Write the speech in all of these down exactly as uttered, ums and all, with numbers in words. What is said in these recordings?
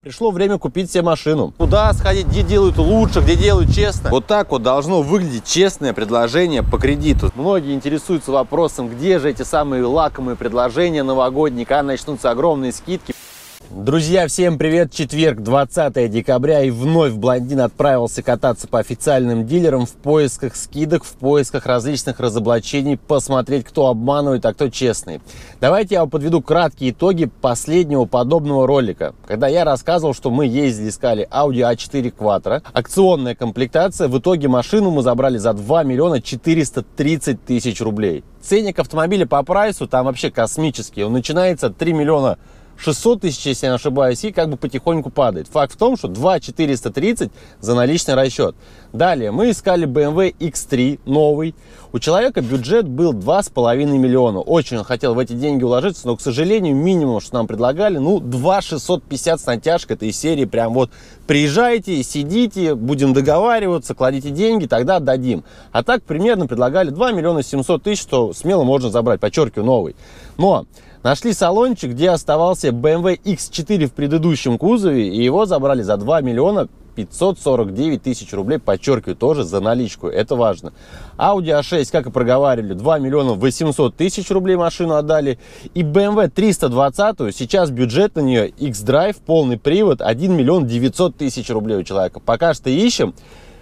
Пришло время купить себе машину. Куда сходить, где делают лучше, где делают честно. Вот так вот должно выглядеть честное предложение по кредиту. Многие интересуются вопросом, где же эти самые лакомые предложения новогодние, когда начнутся огромные скидки. Друзья, всем привет! Четверг, двадцатое декабря, и вновь Блондин отправился кататься по официальным дилерам в поисках скидок, в поисках различных разоблачений, посмотреть, кто обманывает, а кто честный. Давайте я вам подведу краткие итоги последнего подобного ролика, когда я рассказывал, что мы ездили, искали Audi а четыре Quattro, акционная комплектация, в итоге машину мы забрали за два миллиона четыреста тридцать тысяч рублей. Ценник автомобиля по прайсу там вообще космический, он начинается от три миллиона шестьсот тысяч, если я не ошибаюсь, и как бы потихоньку падает. Факт в том, что два миллиона четыреста тридцать за наличный расчет. Далее мы искали бэ эм вэ икс три новый. У человека бюджет был два с половиной миллиона. Очень он хотел в эти деньги уложиться, но, к сожалению, минимум, что нам предлагали, ну, два тысячи шестьсот пятьдесят с натяжкой. Это из серии прям вот приезжайте, сидите, будем договариваться, кладите деньги, тогда отдадим. А так примерно предлагали два миллиона семьсот тысяч, что смело можно забрать, подчеркиваю, новый. Но нашли салончик, где оставался бэ эм вэ икс четыре в предыдущем кузове, и его забрали за два миллиона пятьсот сорок девять тысяч рублей, подчеркиваю, тоже за наличку, это важно. Audi а шесть, как и проговаривали, два миллиона восемьсот тысяч рублей машину отдали. И бэ эм вэ триста двадцать, сейчас бюджет на нее X-Drive, полный привод, один миллион девятьсот тысяч рублей у человека. Пока что ищем.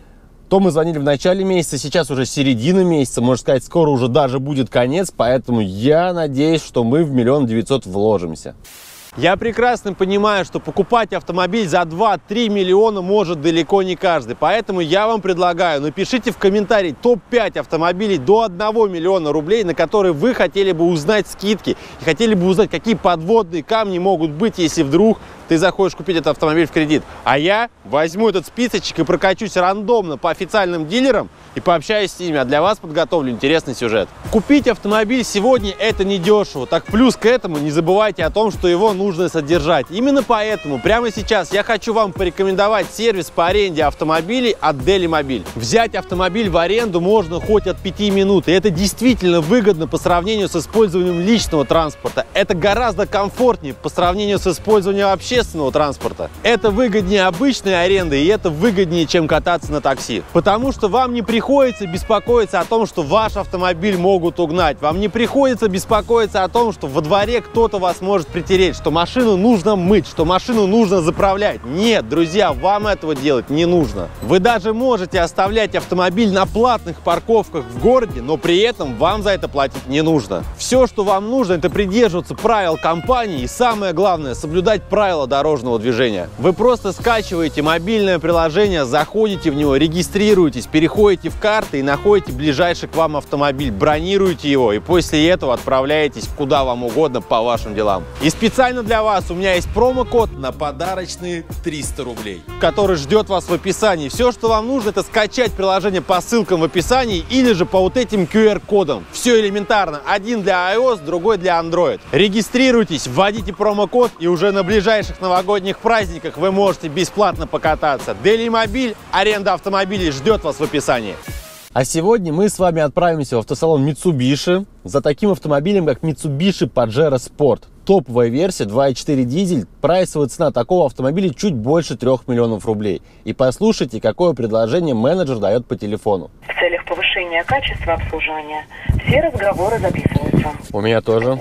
То мы звонили в начале месяца, сейчас уже середина месяца, можно сказать, скоро уже даже будет конец, поэтому я надеюсь, что мы в миллион девятьсот вложимся. Я прекрасно понимаю, что покупать автомобиль за два-три миллиона может далеко не каждый, поэтому я вам предлагаю, напишите в комментарии топ пять автомобилей до одного миллиона рублей, на которые вы хотели бы узнать скидки и хотели бы узнать, какие подводные камни могут быть, если вдруг ты захочешь купить этот автомобиль в кредит. А я возьму этот списочек и прокачусь рандомно по официальным дилерам и пообщаюсь с ними, а для вас подготовлю интересный сюжет. Купить автомобиль сегодня это недешево, так плюс к этому не забывайте о том, что его нужно содержать. Именно поэтому прямо сейчас я хочу вам порекомендовать сервис по аренде автомобилей от Делимобиль. Взять автомобиль в аренду можно хоть от пяти минут, и это действительно выгодно по сравнению с использованием личного транспорта. Это гораздо комфортнее по сравнению с использованием общественного транспорта. Это выгоднее обычной аренды, и это выгоднее, чем кататься на такси. Потому что вам не приходится беспокоиться о том, что ваш автомобиль могут угнать. Вам не приходится беспокоиться о том, что во дворе кто-то вас может притереть, что машину нужно мыть, что машину нужно заправлять. Нет, друзья, вам этого делать не нужно. Вы даже можете оставлять автомобиль на платных парковках в городе, но при этом вам за это платить не нужно. Все, что вам нужно, это придерживаться правил компании и, самое главное, соблюдать правила дорожного движения. Вы просто скачиваете мобильное приложение, заходите в него, регистрируетесь, переходите в карты и находите ближайший к вам автомобиль, бронируете его и после этого отправляетесь куда вам угодно по вашим делам. И специально для вас у меня есть промокод на подарочные триста рублей, который ждет вас в описании. Все, что вам нужно, это скачать приложение по ссылкам в описании или же по вот этим ку эр кодам. Все элементарно. Один для iOS, другой для Android. Регистрируйтесь, вводите промокод, и уже на ближайших новогодних праздниках вы можете бесплатно покататься. Делимобиль, аренда автомобилей ждет вас в описании. А сегодня мы с вами отправимся в автосалон Mitsubishi за таким автомобилем, как Mitsubishi Pajero Sport. Топовая версия, два и четыре дизель, прайсовая цена такого автомобиля чуть больше трех миллионов рублей. И послушайте, какое предложение менеджер дает по телефону. В целях повышения качества обслуживания все разговоры записываются. У меня тоже.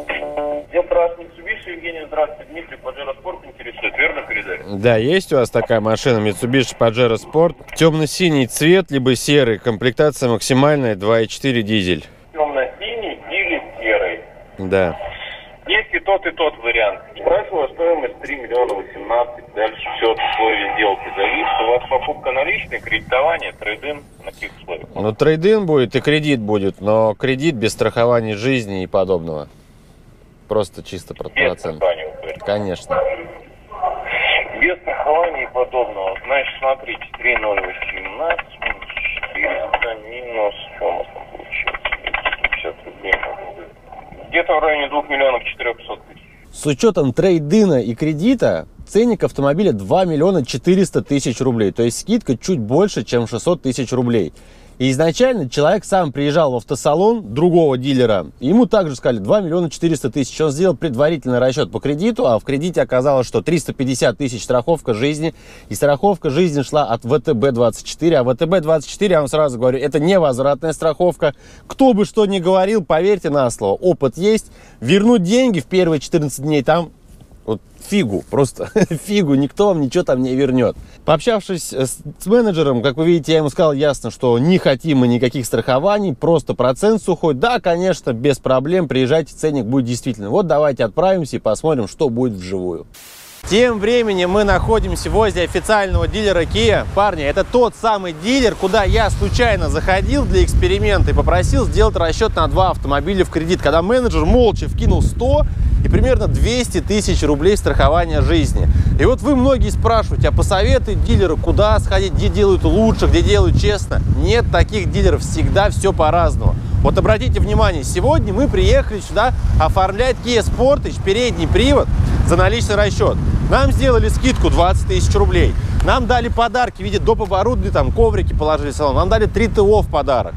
Я про Mitsubishi, Евгений, здравствуйте. Дмитрий, Pajero Sport интересует, верно передали? Да, есть у вас такая машина Mitsubishi Pajero Sport. Темно-синий цвет, либо серый, комплектация максимальная, два и четыре дизель. Темно-синий или серый? Да. Есть и тот, и тот вариант. Прайсовая стоимость три миллиона восемнадцать. Дальше все от условий сделки зависит. У вас покупка наличной, кредитование, трейд-ин, на каких условиях? Ну, трейд-ин будет и кредит будет, но кредит без страхования жизни и подобного. Просто чисто под процент. Конечно. Без страхования и подобного. Значит, смотрите, три ноль восемнадцать минус четыреста минус, что у нас там получилось? пятьдесят рублей. Где-то в районе двух миллионов четырехсот тысяч. С учетом трейд-ина и кредита ценник автомобиля два миллиона четыреста тысяч рублей. То есть скидка чуть больше, чем шестьсот тысяч рублей. И изначально человек сам приезжал в автосалон другого дилера, и ему также сказали два миллиона четыреста тысяч. Он сделал предварительный расчет по кредиту, а в кредите оказалось, что триста пятьдесят тысяч страховка жизни, и страховка жизни шла от вэ тэ бэ двадцать четыре, а вэ тэ бэ двадцать четыре, я вам сразу говорю, это невозвратная страховка. Кто бы что ни говорил, поверьте на слово, опыт есть, вернуть деньги в первые четырнадцать дней там вот фигу, просто фигу, никто вам ничего там не вернет. Пообщавшись с менеджером, как вы видите, я ему сказал ясно, что не хотим мы никаких страхований, просто процент сухой. Да, конечно, без проблем, приезжайте, ценник будет действительно. Вот давайте отправимся и посмотрим, что будет вживую. Тем временем мы находимся возле официального дилера Kia. Парни, это тот самый дилер, куда я случайно заходил для эксперимента и попросил сделать расчет на два автомобиля в кредит, когда менеджер молча вкинул сто и примерно двести тысяч рублей страхования жизни. И вот вы многие спрашиваете, а посоветуй дилеру, куда сходить, где делают лучше, где делают честно. Нет таких дилеров, всегда все по-разному. Вот обратите внимание, сегодня мы приехали сюда оформлять Kia Sportage, передний привод, за наличный расчет. Нам сделали скидку двадцать тысяч рублей. Нам дали подарки в виде доп. Оборудования, там коврики положили в салон. Нам дали три тэ о в подарок.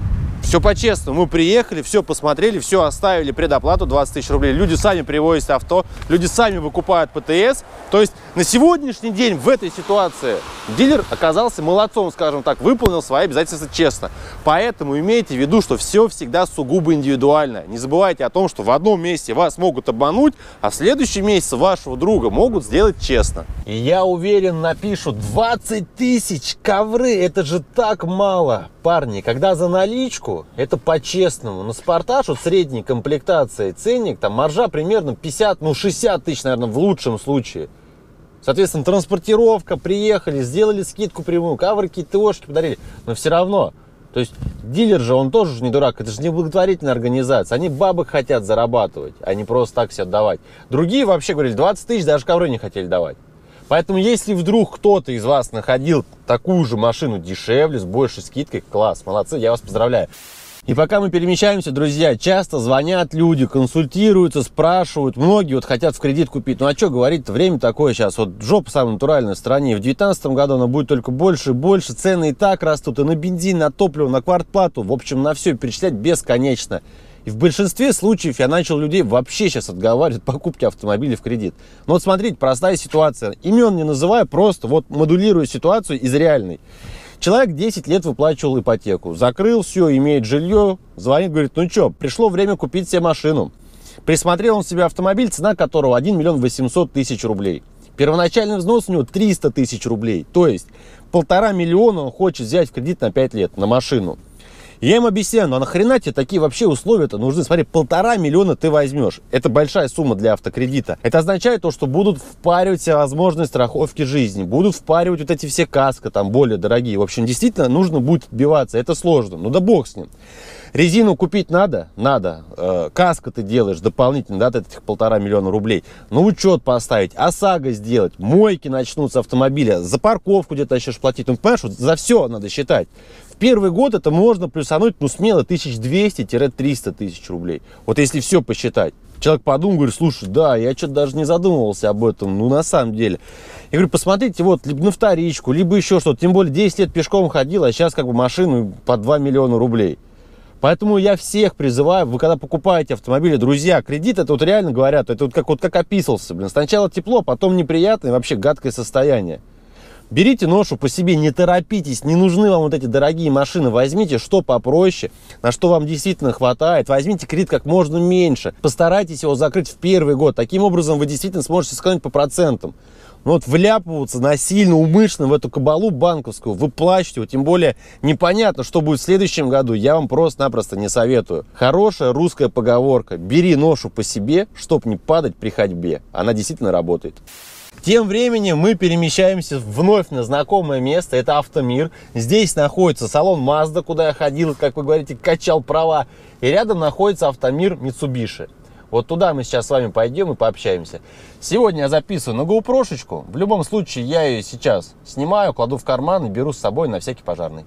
Все по-честному. Мы приехали, все посмотрели, все оставили, предоплату двадцать тысяч рублей. Люди сами привозят авто, люди сами выкупают пэ тэ эс. То есть на сегодняшний день в этой ситуации дилер оказался молодцом, скажем так, выполнил свои обязательства честно. Поэтому имейте в виду, что все всегда сугубо индивидуально. Не забывайте о том, что в одном месте вас могут обмануть, а в следующем месяце вашего друга могут сделать честно. И я уверен, напишут двадцать тысяч ковры, это же так мало. Парни, когда за наличку, это по-честному. На Спартаж от средней комплектации ценник, там маржа примерно пятьдесят, ну шестьдесят тысяч, наверное, в лучшем случае. Соответственно, транспортировка, приехали, сделали скидку прямую, коврики, тэ о-шки подарили. Но все равно, то есть дилер же, он тоже не дурак, это же не благотворительная организация. Они бабок хотят зарабатывать, а не просто так себе отдавать. Другие вообще говорили, двадцать тысяч даже ковры не хотели давать. Поэтому, если вдруг кто-то из вас находил такую же машину дешевле, с большей скидкой, класс, молодцы, я вас поздравляю. И пока мы перемещаемся, друзья, часто звонят люди, консультируются, спрашивают. Многие вот хотят в кредит купить. Ну а что говорить-то, время такое сейчас. Вот жопа самая натуральная в стране. В две тысячи девятнадцатом году она будет только больше и больше. Цены и так растут и на бензин, на топливо, на квартплату. В общем, на все перечислять бесконечно. И в большинстве случаев я начал людей вообще сейчас отговаривать от покупки автомобиля в кредит. Но вот смотрите, простая ситуация. Имен не называю, просто вот модулирую ситуацию из реальной. Человек десять лет выплачивал ипотеку, закрыл все, имеет жилье, звонит, говорит, ну что, пришло время купить себе машину. Присмотрел он себе автомобиль, цена которого один миллион восемьсот тысяч рублей. Первоначальный взнос у него триста тысяч рублей, то есть полтора миллиона он хочет взять в кредит на пять лет на машину. Я им объясняю, ну а нахрена тебе такие вообще условия-то нужны? Смотри, полтора миллиона ты возьмешь. Это большая сумма для автокредита. Это означает то, что будут впаривать все возможные страховки жизни, будут впаривать вот эти все каско, там, более дорогие. В общем, действительно, нужно будет отбиваться. Это сложно. Ну да бог с ним. Резину купить надо? Надо. Э, каско ты делаешь дополнительно, да, от этих полтора миллиона рублей. Ну, учет поставить, ОСАГО сделать, мойки начнутся автомобиля, за парковку где-то начнешь платить. Ну, понимаешь, вот за все надо считать. В первый год это можно плюсануть, ну, смело, тысяча двести — триста тысяч рублей. Вот если все посчитать. Человек подумал, говорит, слушай, да, я что-то даже не задумывался об этом, ну, на самом деле. Я говорю, посмотрите, вот, либо на вторичку, либо еще что-то. Тем более десять лет пешком ходил, а сейчас как бы машину по два миллиона рублей. Поэтому я всех призываю, вы когда покупаете автомобили, друзья, кредит, это вот реально говорят, это вот как, вот как описался, блин. Сначала тепло, потом неприятное, вообще гадкое состояние. Берите ношу по себе, не торопитесь, не нужны вам вот эти дорогие машины. Возьмите что попроще, на что вам действительно хватает. Возьмите кредит как можно меньше. Постарайтесь его закрыть в первый год. Таким образом вы действительно сможете сэкономить по процентам. Но вот вляпываться насильно, умышленно в эту кабалу банковскую вы плачете. Вот тем более непонятно, что будет в следующем году. Я вам просто-напросто не советую. Хорошая русская поговорка. Бери ношу по себе, чтоб не падать при ходьбе. Она действительно работает. Тем временем мы перемещаемся вновь на знакомое место, это Автомир. Здесь находится салон Mazda, куда я ходил, как вы говорите, качал права. И рядом находится Автомир Mitsubishi. Вот туда мы сейчас с вами пойдем и пообщаемся. Сегодня я записываю на GoPro-шечку. В любом случае я ее сейчас снимаю, кладу в карман и беру с собой на всякий пожарный.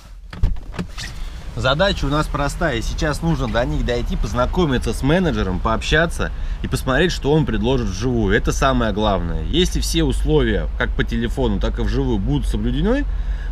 Задача у нас простая. Сейчас нужно до них дойти, познакомиться с менеджером, пообщаться и посмотреть, что он предложит вживую. Это самое главное. Если все условия, как по телефону, так и вживую, будут соблюдены,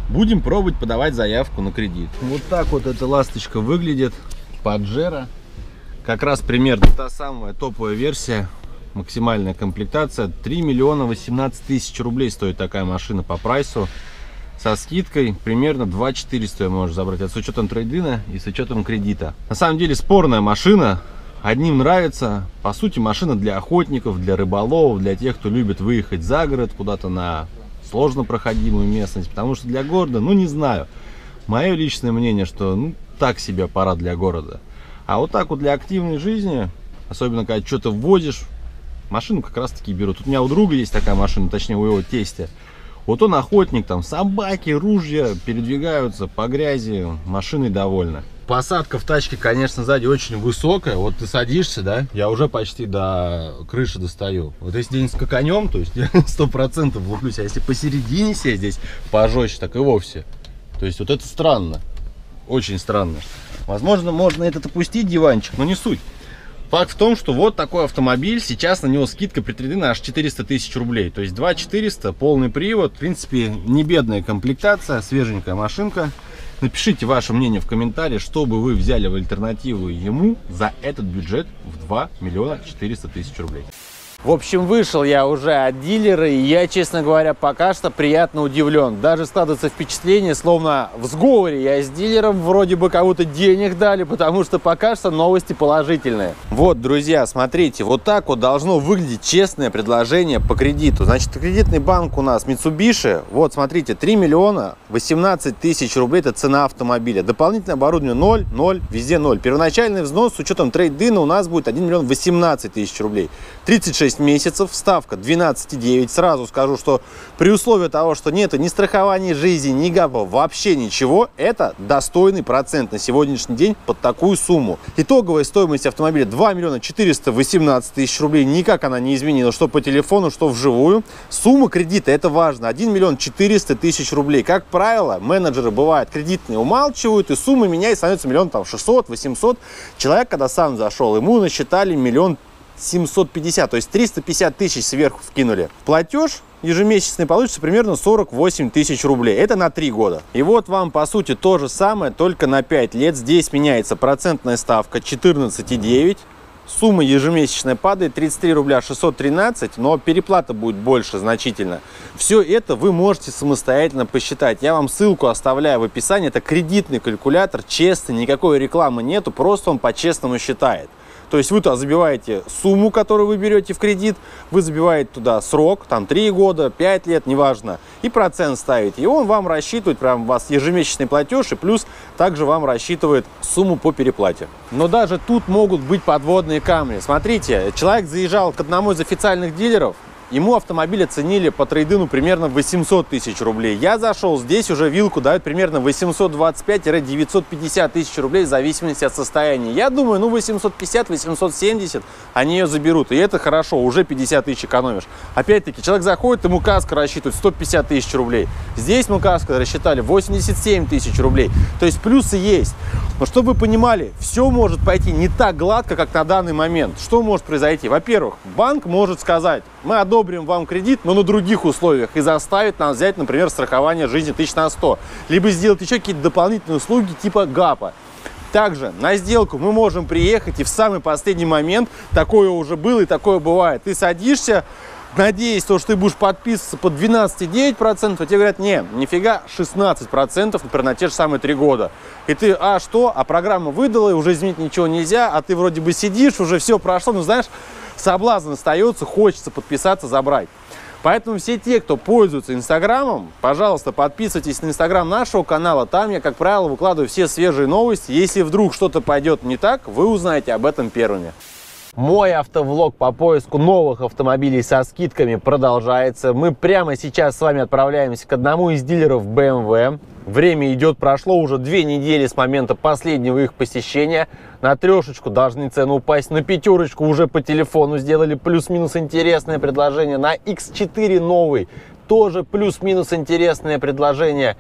будем пробовать подавать заявку на кредит. Вот так вот эта ласточка выглядит. Паджеро. Как раз примерно та самая топовая версия. Максимальная комплектация. три миллиона восемнадцать тысяч рублей стоит такая машина по прайсу. Со скидкой примерно два четыреста можешь забрать. Это с учетом трейд-ина и с учетом кредита. На самом деле спорная машина. Одним нравится. По сути, машина для охотников, для рыболовов, для тех, кто любит выехать за город, куда-то на сложно проходимую местность. Потому что для города, ну не знаю. Мое личное мнение, что ну так себе аппарат для города. А вот так вот для активной жизни, особенно когда что-то ввозишь, машину как раз таки берут. Тут у меня у друга есть такая машина, точнее у его тестя. Вот он охотник, там собаки, ружья передвигаются по грязи, машиной довольна. Посадка в тачке, конечно, сзади очень высокая. Вот ты садишься, да, я уже почти до крыши достаю. Вот если день с конем, то есть я сто процентов влуплюсь. А если посередине сесть здесь пожестче, так и вовсе. То есть вот это странно, очень странно. Возможно, можно этот опустить диванчик, но не суть. Факт в том, что вот такой автомобиль, сейчас на него скидка при трейд-ине аж четыреста тысяч рублей. То есть два четыреста, полный привод, в принципе, не бедная комплектация, свеженькая машинка. Напишите ваше мнение в комментариях, что бы вы взяли в альтернативу ему за этот бюджет в два миллиона четыреста тысяч рублей. В общем, вышел я уже от дилера, и я, честно говоря, пока что приятно удивлен. Даже складывается впечатление, словно в сговоре я с дилером, вроде бы кому-то денег дали, потому что пока что новости положительные. Вот, друзья, смотрите, вот так вот должно выглядеть честное предложение по кредиту. Значит, кредитный банк у нас Mitsubishi, вот, смотрите, три миллиона восемнадцать тысяч рублей, это цена автомобиля. Дополнительное оборудование ноль, ноль, везде ноль. Первоначальный взнос с учетом трейд-ина у нас будет один миллион восемнадцать тысяч рублей. тридцать шесть месяцев, ставка двенадцать и девять. Сразу скажу, что при условии того, что нету ни страхования жизни, ни ГАПа, вообще ничего, это достойный процент на сегодняшний день под такую сумму. Итоговая стоимость автомобиля два миллиона четыреста восемнадцать тысяч рублей. Никак она не изменилась, что по телефону, что вживую. Сумма кредита, это важно, один миллион четыреста тысяч рублей. Как правило, менеджеры бывают кредитные умалчивают, и сумма меняет, становится миллион там шестьсот, восемьсот. Человек, когда сам зашел, ему насчитали миллион семьсот пятьдесят, то есть триста пятьдесят тысяч сверху вкинули. Платеж ежемесячный получится примерно сорок восемь тысяч рублей. Это на три года. И вот вам, по сути, то же самое, только на пять лет. Здесь меняется процентная ставка четырнадцать и девять. Сумма ежемесячная падает тридцать три рубля шестьсот тринадцать, но переплата будет больше значительно. Все это вы можете самостоятельно посчитать. Я вам ссылку оставляю в описании. Это кредитный калькулятор, честный, никакой рекламы нету, просто он по-честному считает. То есть вы туда забиваете сумму, которую вы берете в кредит, вы забиваете туда срок, там три года, пять лет, неважно, и процент ставите. И он вам рассчитывает, прям у вас ежемесячный платеж, и плюс также вам рассчитывает сумму по переплате. Но даже тут могут быть подводные камни. Смотрите, человек заезжал к одному из официальных дилеров, ему автомобиль оценили по трейд-ину примерно восемьсот тысяч рублей. Я зашел, здесь уже вилку дают примерно восемьсот двадцать пять — девятьсот пятьдесят тысяч рублей в зависимости от состояния. Я думаю, ну восемьсот пятьдесят — восемьсот семьдесят они ее заберут. И это хорошо, уже пятьдесят тысяч экономишь. Опять-таки, человек заходит, ему каска рассчитывает сто пятьдесят тысяч рублей. Здесь мы каско рассчитали восемьдесят семь тысяч рублей. То есть плюсы есть. Но чтобы вы понимали, все может пойти не так гладко, как на данный момент. Что может произойти? Во-первых, банк может сказать: мы одобрим вам кредит, но на других условиях, и заставит нас взять, например, страхование жизни тысяч на сто. Либо сделать еще какие-то дополнительные услуги типа ГАПа. Также на сделку мы можем приехать, и в самый последний момент, такое уже было и такое бывает, ты садишься, надеясь, что ты будешь подписываться по двенадцать и девять процентов, а тебе говорят: не, нифига, шестнадцать процентов, например, на те же самые три года. И ты, а что? А программа выдала, и уже изменить ничего нельзя, а ты вроде бы сидишь, уже все прошло, но знаешь, соблазн остается, хочется подписаться, забрать. Поэтому все те, кто пользуется Инстаграмом, пожалуйста, подписывайтесь на Инстаграм нашего канала. Там я, как правило, выкладываю все свежие новости. Если вдруг что-то пойдет не так, вы узнаете об этом первыми. Мой автовлог по поиску новых автомобилей со скидками продолжается. Мы прямо сейчас с вами отправляемся к одному из дилеров бэ эм вэ. Время идет, прошло уже две недели с момента последнего их посещения. На трешечку должны цены упасть, на пятерочку уже по телефону сделали плюс-минус интересное предложение. На икс четыре новый тоже плюс-минус интересное предложение.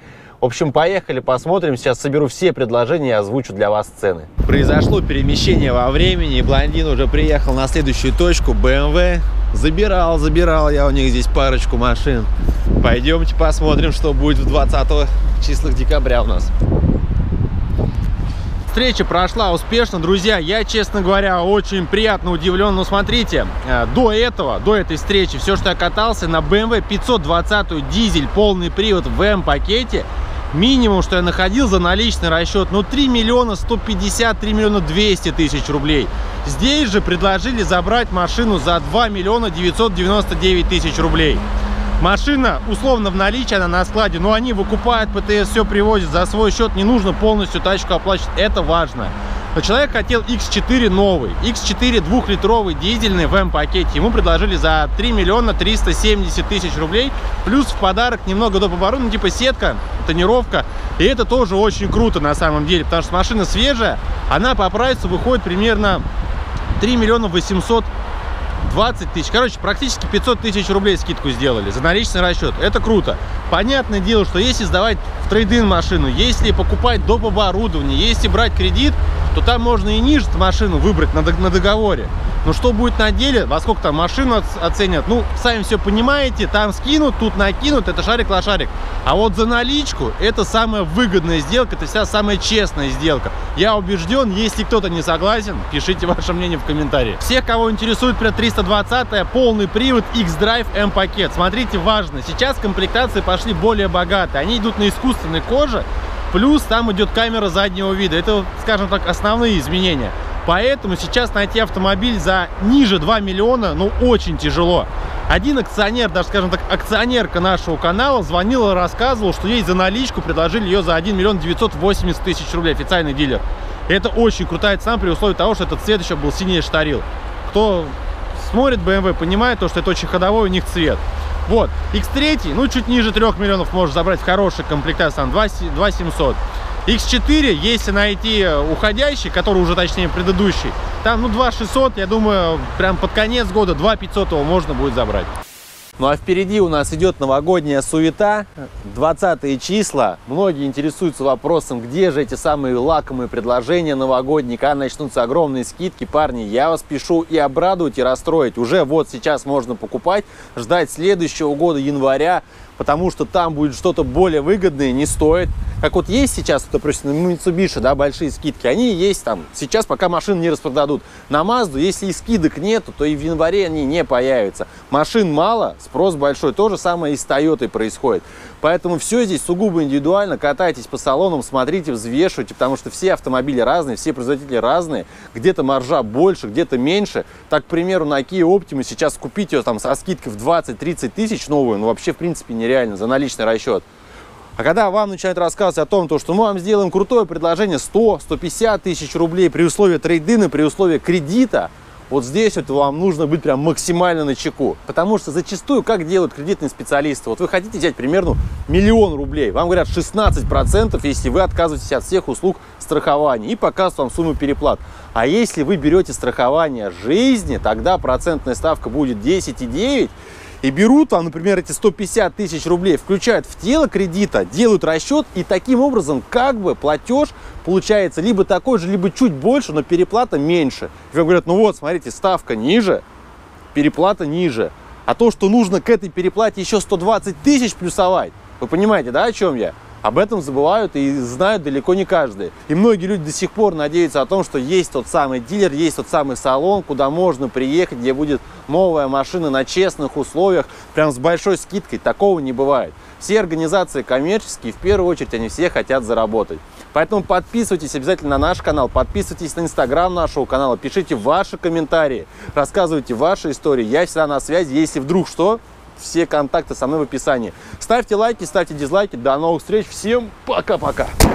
В общем, поехали, посмотрим. Сейчас соберу все предложения и озвучу для вас цены. Произошло перемещение во времени, и блондин уже приехал на следующую точку. бэ эм вэ. Забирал, забирал я у них здесь парочку машин. Пойдемте посмотрим, что будет в двадцатых числах декабря у нас. Встреча прошла успешно, друзья. Я, честно говоря, очень приятно удивлен. Но смотрите, до этого, до этой встречи, все, что я катался на бэ эм вэ пятьсот двадцать дизель, полный привод в М-пакете, минимум, что я находил за наличный расчет, ну, три миллиона сто пятьдесят, три миллиона двести тысяч рублей. Здесь же предложили забрать машину за два миллиона девятьсот девяносто девять тысяч рублей. Машина условно в наличии, она на складе, но они выкупают пэ тэ эс, все привозят за свой счет, не нужно полностью тачку оплачивать, это важно. Но человек хотел икс четыре новый, икс четыре двухлитровый дизельный в М-пакете, ему предложили за три миллиона триста семьдесят тысяч рублей, плюс в подарок немного доп. Оборудования, ну, типа сетка, тонировка, и это тоже очень круто на самом деле, потому что машина свежая, она по прайсу выходит примерно три миллиона восемьсот двадцать тысяч, короче, практически пятьсот тысяч рублей скидку сделали за наличный расчет. Это круто. Понятное дело, что если сдавать в трейд-ин машину, если покупать доп. Оборудование, если брать кредит, то там можно и ниже машину выбрать на, на договоре. Но что будет на деле, во сколько там машину оценят, ну, сами все понимаете, там скинут, тут накинут, это шарик-лошарик. А вот за наличку это самая выгодная сделка, это вся самая честная сделка. Я убежден, если кто-то не согласен, пишите ваше мнение в комментариях. Всех, кого интересует при триста двадцатая, полный привод X-Drive М-пакет. Смотрите, важно, сейчас комплектации пошли более богатые, они идут на искусственной коже, плюс там идет камера заднего вида. Это, скажем так, основные изменения. Поэтому сейчас найти автомобиль за ниже двух миллиона, ну, очень тяжело. Один акционер, даже, скажем так, акционерка нашего канала звонил и рассказывал, что ей за наличку предложили ее за один миллион девятьсот восемьдесят тысяч рублей, официальный дилер. И это очень крутая цена при условии того, что этот цвет еще был синий штарил. Кто смотрит бэ эм вэ, понимает то, что это очень ходовой у них цвет. Вот, икс три, ну, чуть ниже трёх миллионов можно забрать в хорошей комплектации, там два семьсот. икс четыре, если найти уходящий, который уже, точнее, предыдущий, там, ну, два шестьсот, я думаю, прям под конец года два пятьсот его можно будет забрать. Ну а впереди у нас идет новогодняя суета, двадцатые числа. Многие интересуются вопросом, где же эти самые лакомые предложения новогодние, когда начнутся огромные скидки. Парни, я вас пишу и обрадовать, и расстроить. Уже вот сейчас можно покупать, ждать следующего года, января, потому что там будет что-то более выгодное, не стоит. Как вот есть сейчас, кто просит на Mitsubishi, да, большие скидки, они есть там сейчас, пока машины не распродадут. На Mazda, если и скидок нету, то и в январе они не появятся. Машин мало, спрос большой, то же самое и с Toyota происходит. Поэтому все здесь сугубо индивидуально, катайтесь по салонам, смотрите, взвешивайте, потому что все автомобили разные, все производители разные, где-то маржа больше, где-то меньше. Так, к примеру, на Kia Optima сейчас купить ее там со скидкой в двадцать-тридцать тысяч новую, ну вообще в принципе нереально за наличный расчет. А когда вам начинают рассказывать о том, что мы вам сделаем крутое предложение сто — сто пятьдесят тысяч рублей при условии трейд-ина, при условии кредита, вот здесь вот вам нужно быть прям максимально начеку. Потому что зачастую, как делают кредитные специалисты, вот вы хотите взять примерно миллион рублей, вам говорят шестнадцать процентов, если вы отказываетесь от всех услуг страхования, и показывают вам сумму переплат. А если вы берете страхование жизни, тогда процентная ставка будет десять и девять. И берут там, например, эти сто пятьдесят тысяч рублей, включают в тело кредита, делают расчет, и таким образом как бы платеж получается либо такой же, либо чуть больше, но переплата меньше. И вам говорят, ну вот, смотрите, ставка ниже, переплата ниже. А то, что нужно к этой переплате еще сто двадцать тысяч плюсовать, вы понимаете, да, о чем я? Об этом забывают и знают далеко не каждый. И многие люди до сих пор надеются о том, что есть тот самый дилер, есть тот самый салон, куда можно приехать, где будет новая машина на честных условиях, прям с большой скидкой. Такого не бывает. Все организации коммерческие, в первую очередь, они все хотят заработать. Поэтому подписывайтесь обязательно на наш канал, подписывайтесь на инстаграм нашего канала, пишите ваши комментарии, рассказывайте ваши истории. Я всегда на связи, если вдруг что, все контакты со мной в описании. Ставьте лайки, ставьте дизлайки. До новых встреч. Всем пока-пока.